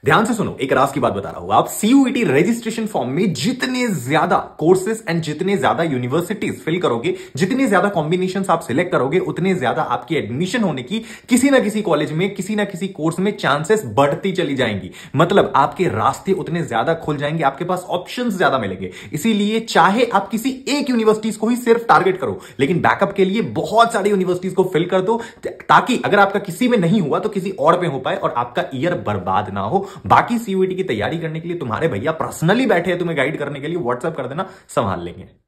ध्यान से सुनो, एक राज की बात बता रहा हूं। आप सीयूईटी रजिस्ट्रेशन फॉर्म में जितने ज्यादा कोर्सेज एंड जितने ज्यादा यूनिवर्सिटीज फिल करोगे, जितने ज्यादा कॉम्बिनेशंस आप सिलेक्ट करोगे, उतने ज्यादा आपकी एडमिशन होने की किसी ना किसी कॉलेज में, किसी ना किसी कोर्स में चांसेस बढ़ती चली जाएंगी। मतलब आपके रास्ते उतने ज्यादा खुल जाएंगे, आपके पास ऑप्शंस ज्यादा मिलेंगे। इसीलिए चाहे आप किसी एक यूनिवर्सिटीज को ही सिर्फ टारगेट करो, लेकिन बैकअप के लिए बहुत सारी यूनिवर्सिटीज को फिल कर दो, ताकि अगर आपका किसी में नहीं हुआ तो किसी और पे हो पाए और आपका ईयर बर्बाद ना हो। बाकी सीयूईटी की तैयारी करने के लिए तुम्हारे भैया पर्सनली बैठे हैं तुम्हें गाइड करने के लिए, व्हाट्सएप कर देना, संभाल लेंगे।